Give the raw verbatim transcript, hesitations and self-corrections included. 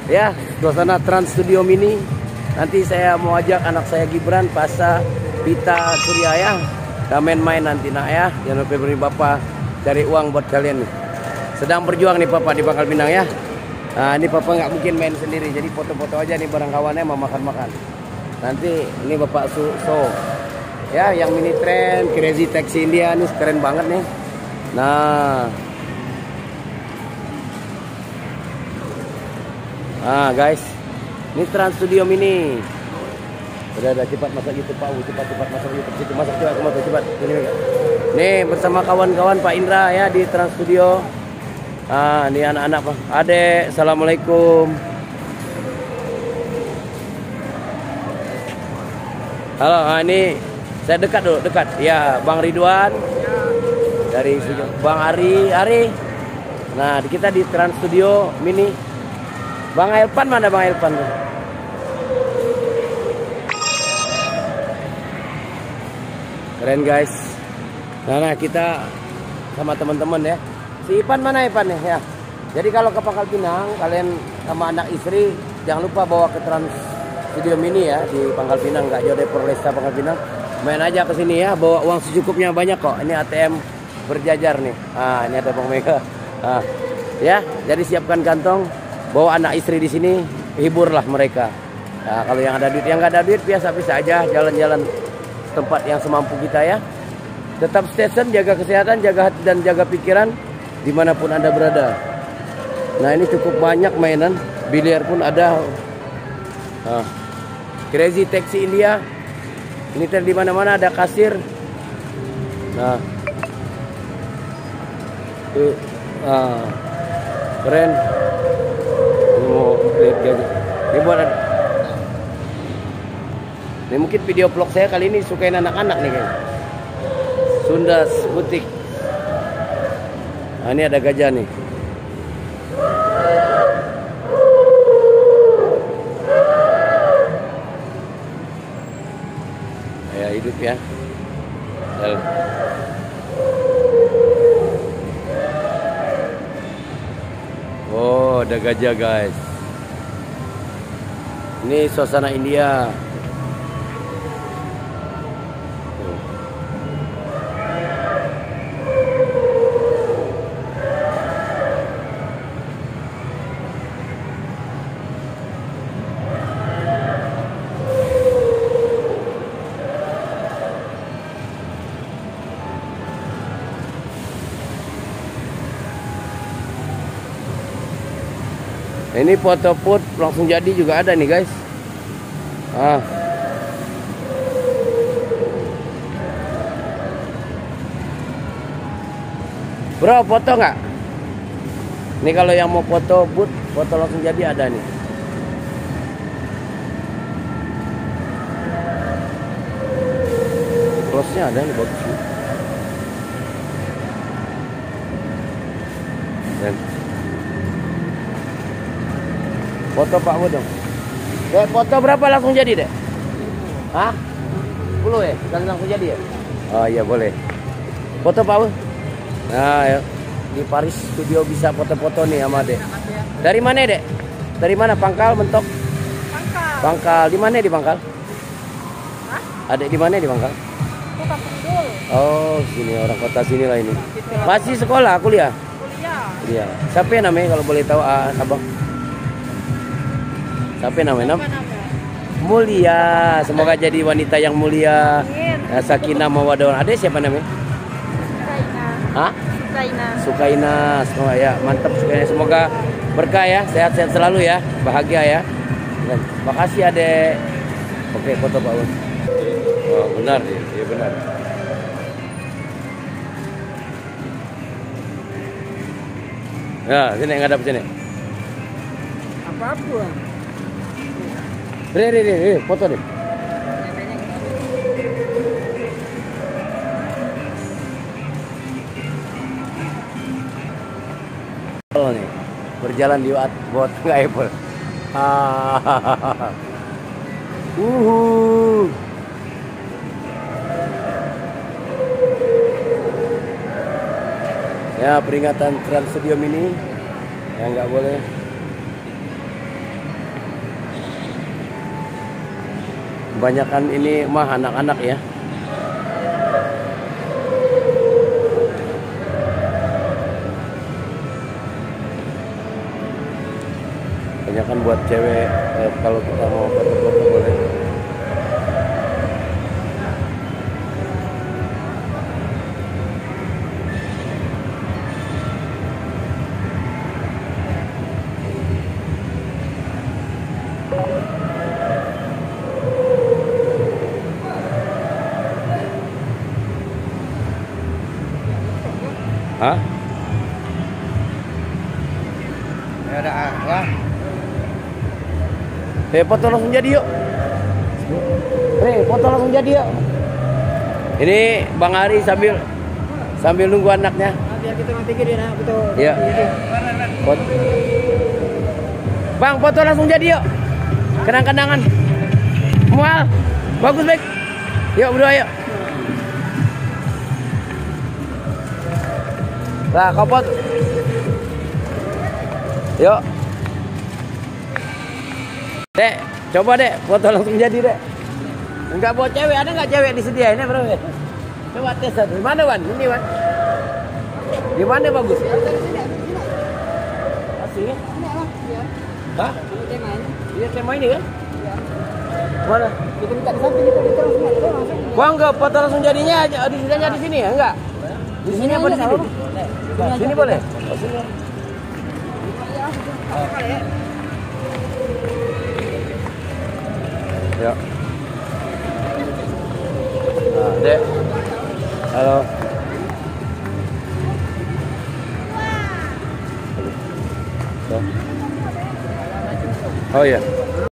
Ya, suasana Trans Studio Mini. Nanti saya mau ajak anak saya Gibran, Pasa, Pita, Surya ya. Kita main-main nanti nak ya. Jangan lupa beri Bapak cari uang buat kalian nih. Sedang berjuang nih Papa di Pangkal Pinang ya. Nah, ini Papa nggak mungkin main sendiri. Jadi foto-foto aja nih bareng kawannya mau makan-makan. Nanti ini Bapak Su So. Ya, yang mini train Crazy Taxi India nih keren banget nih. Nah. Ah guys, ini Trans Studio Mini. Udah, udah cepat masak YouTube Pak, cepat cepat masak YouTube situ, masak cepat, masak cepat. Ini, nih bersama kawan-kawan Pak Indra ya di Trans Studio. Ah, ini anak-anak Pak. Adek, assalamualaikum. Halo, ah, ini saya dekat dulu, dekat. Ya, Bang Ridwan dari Bang Ari, Ari. Nah, kita di Trans Studio Mini. Bang Elpan mana Bang Elpan? Keren guys. Nah, nah kita sama teman-teman ya. Si Ipan mana Ipan ya? Jadi kalau ke Pangkal Pinang kalian sama anak istri jangan lupa bawa ke Trans Studio Mini ya di Pangkal Pinang, nggak jauh dari Polresta Pangkal Pinang. Main aja ke sini ya, bawa uang secukupnya banyak kok. Ini A T M berjajar nih. Ah, ini ada Bang Mega. Ah, ya, jadi siapkan kantong. Bawa anak istri di sini, hiburlah mereka. Nah, kalau yang ada duit, yang nggak ada duit biasa-biasa aja jalan-jalan tempat yang semampu kita ya. Tetap stay tune, jaga kesehatan, jaga hati dan jaga pikiran dimanapun Anda berada. Nah, ini cukup banyak mainan, biliar pun ada. Nah, Crazy Taxi India. Ini di mana-mana ada kasir. Nah, tuh, ah, keren. Ini buat ini mungkin video vlog saya kali ini sukain anak-anak nih kayaknya. Sundas Butik. Nah, ini ada gajah nih. Ya hidup ya. Oh, ada gajah guys. Ini suasana India. Ini foto put langsung jadi juga ada nih guys. Ah. Bro, foto nggak? Ini kalau yang mau foto put, foto langsung jadi ada nih. Close-nya ada nih bagus nih. Dan foto Pak Bud dong. Dek, foto berapa langsung jadi, Dek? Hah? sepuluh ya? Dan langsung jadi ya? Oh iya boleh. Foto Pak Bud. Nah, ya. Di Paris Studio bisa foto-foto nih sama Dek. Dari mana, Dek? Dari mana? Pangkal, Mentok? Pangkal. Pangkal. Di mana di Pangkal? Hah? Adek di mana di Pangkal? Kota Pendul. Oh, sini orang kota sini lah ini. Masih sekolah, kuliah? Kuliah. Iya. Siapa namanya kalau boleh tahu, ah, Abang? Siapa namanya? Nam? Mulia. Semoga jadi wanita yang mulia. Ya, Sakinah Mawaddah. Ada siapa namanya? Sukaina. Hah? Sukaina. Sukaina. Semoga ya, mantap Sukaina. Semoga berkah ya, sehat-sehat selalu ya, bahagia ya. Dan makasih Adek. Oke, foto Pak Un. Oh, benar ya, ya benar. Ya, sini ngadap sini. Apa-apa. Re, re, re, re, foto deh. Oh, nih, berjalan di bawah tengah Apple. Ah, uhu. Ya, peringatan Trans Studio Mini yang nggak boleh. Kebanyakan ini mah anak-anak ya. Kebanyakan buat cewek, eh, kalau kita mau foto-foto boleh. Hah? Ya ada ya. Eh, foto langsung jadi yuk. Eh, foto langsung jadi yuk. Ini Bang Ari sambil sambil nunggu anaknya. Nah, biar kita nanti gini nah, betul. Iya. Foto. Bang, foto langsung jadi yuk. Kenang-kenangan. Mual. Bagus baik. Yuk berdua yuk. Lah, kopot. Yuk. Dek, coba dek, foto langsung jadi dek. Enggak buat cewek, ada nggak cewek disediain ya bro? Coba tes satu. Di mana Wan? Ini Wan. Di mana bagus? Asli? Hah? Iya tema ini kan? Mana? Kita minta di samping itu terus langsung. Gua enggak foto langsung jadinya di sini di sini ya? Enggak. Di sini apa di sini? Sini boleh? Oh, sini. Ya. Nah, Dek. Halo. Oh iya.